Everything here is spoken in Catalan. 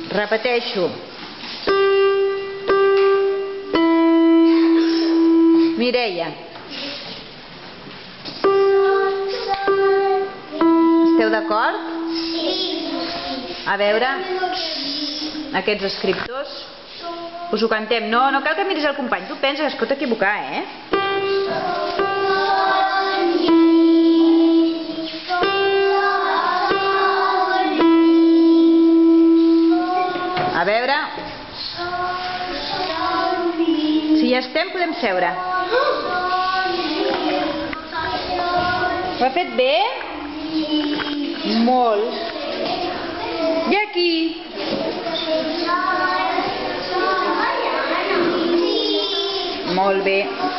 Repeteixo. Mireia. Esteu d'acord? A veure, aquests escriptors, us ho cantem. No cal que miris el company, tu penses que es pot equivocar, eh? A veure, si ja estem podem seure. Ho ha fet bé? Molt. I aquí? Molt bé.